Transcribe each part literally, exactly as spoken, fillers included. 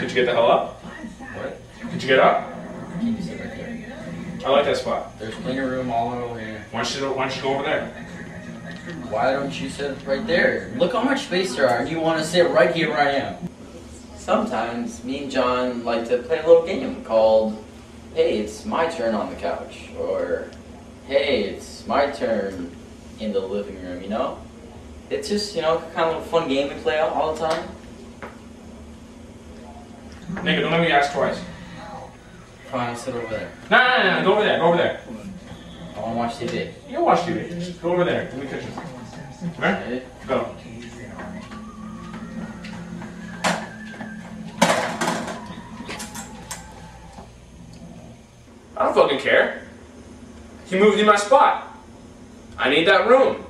Could you get the hell up? What? Could you get up? Can you sit right there? I like that spot. There's plenty of room all over here. Why don't you, why don't you go over there? Why don't you sit right there? Look how much space there are, and you want to sit right here where I am. Sometimes me and John like to play a little game called, hey, it's my turn on the couch, or hey, it's my turn in the living room, you know? It's just, you know, kind of a fun game we play all the time. Nigga, don't let me ask twice. Fine, I'll sit over there. No, no, no, no, go over there, go over there. I want to watch T V. You can watch T V. Just go over there, in the kitchen. Alright? Okay. Go. I don't fucking care. He moved in my spot. I need that room.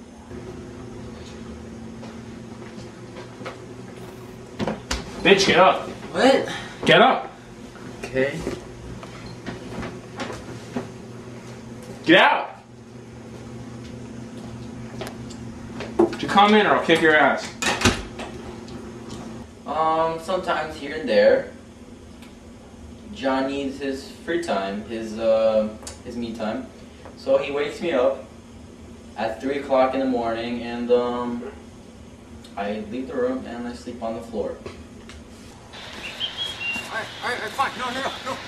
Bitch, get up. What? Get up. Okay. Get out. Would you come in or I'll kick your ass? Um, sometimes here and there. John needs his free time, his uh, his me time. So he wakes me up at three o'clock in the morning, and um, I leave the room and I sleep on the floor. Alright, alright, alright, fine. No, no, no, no.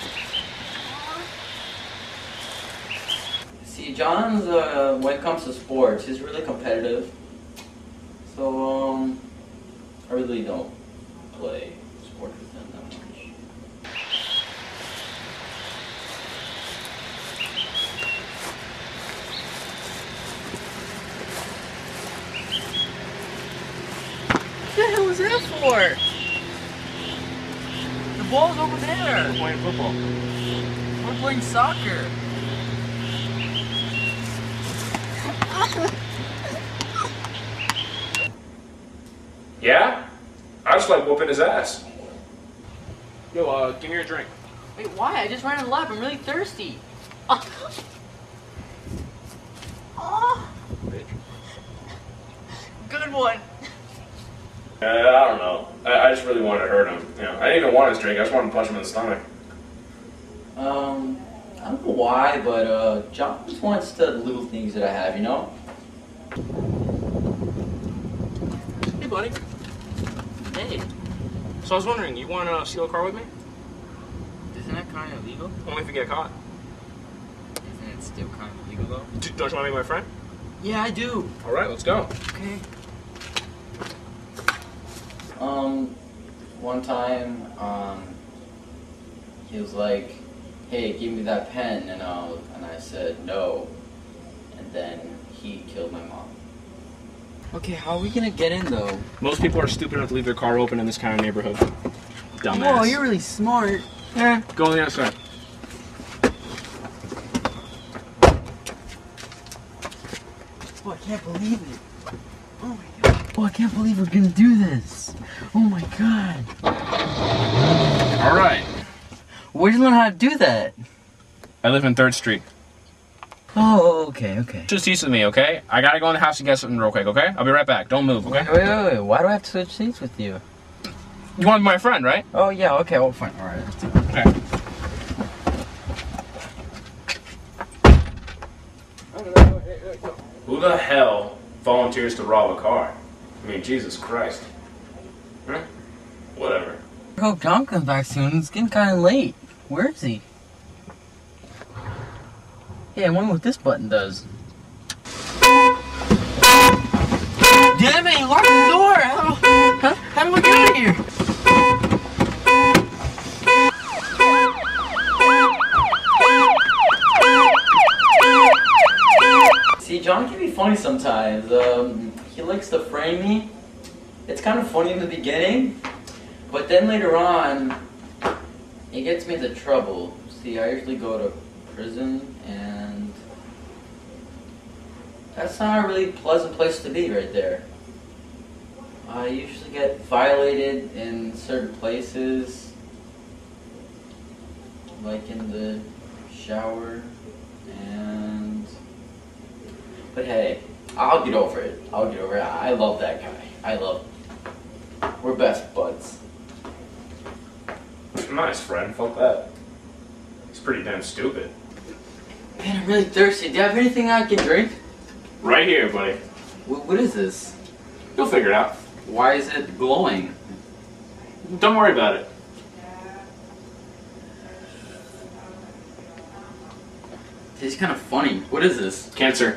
See, John's uh, when it comes to sports, he's really competitive. So um, I really don't play sports with him that much. What the hell is that for? The ball's over there. We're playing football. We're playing soccer. Yeah? I just like whooping his ass. Yo, uh, give me your drink. Wait, why? I just ran a lap. I'm really thirsty. Oh. Bitch. Good one. Uh, I don't know. I, I just really wanted to hurt him. You know, I didn't even want his drink. I just wanted to punch him in the stomach. Um, I don't know why, but uh, John just wants the little things that I have, you know? Hey, buddy. Hey, So I was wondering, you want to steal a car with me? isn't that kind of illegal? Only if you get caught. Isn't it still kind of illegal though? D- Don't you want to be my friend? Yeah, I do. All right, let's go. Okay. Um, one time, um, he was like, hey, give me that pen, and I, was, and I said no, and then he killed my mom. Okay, how are we gonna get in though? Most people are stupid enough to leave their car open in this kind of neighborhood. Dumbass. Whoa, you're really smart. Eh, go on the other side. Oh, I can't believe it. Oh my god. Oh, I can't believe we're gonna do this. Oh my god. All right. Where'd you learn how to do that? I live in third Street. Oh, okay, okay. Just east of me, okay? I gotta go in the house and get something real quick, okay? I'll be right back. Don't move, okay? Wait, wait, wait, wait. Why do I have to switch seats with you? You want to be my friend, right? Oh, yeah, okay, well, fine. Alright, let's do it. Okay. Who the hell volunteers to rob a car? I mean, Jesus Christ. Huh? Whatever. I hope John comes back soon. It's getting kind of late. Where is he? Hey, I wonder what this button does. Damn it, you locked the door! How, how, how do I get out of here? See, John can be funny sometimes. Um, he likes to frame me. It's kind of funny in the beginning, but then later on, it gets me into trouble. See, I usually go to prison, and that's not a really pleasant place to be right there. I usually get violated in certain places, like in the shower, and but hey, I'll get over it. I'll get over it. I love that guy. I love him. We're best buds. nice, friend. Fuck that. It's pretty damn stupid. Man, I'm really thirsty. Do you have anything I can drink? Right here, buddy. What, what is this? You'll figure it out. Why is it glowing? Don't worry about it. Tastes kind of funny. What is this? Cancer.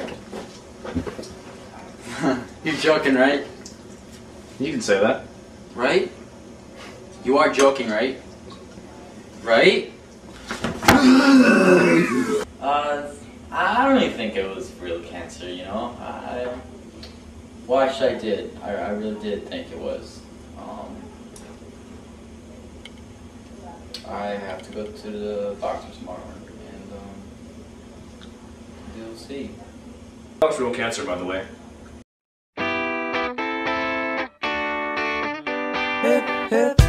You're joking, right? You can say that. Right? You are joking, right? Right? uh, I don't even think it was real cancer, you know? I, well, actually I did. I, I really did think it was. Um, I have to go to the doctor tomorrow and, um, we'll see. That was real cancer, by the way. Hip, hip.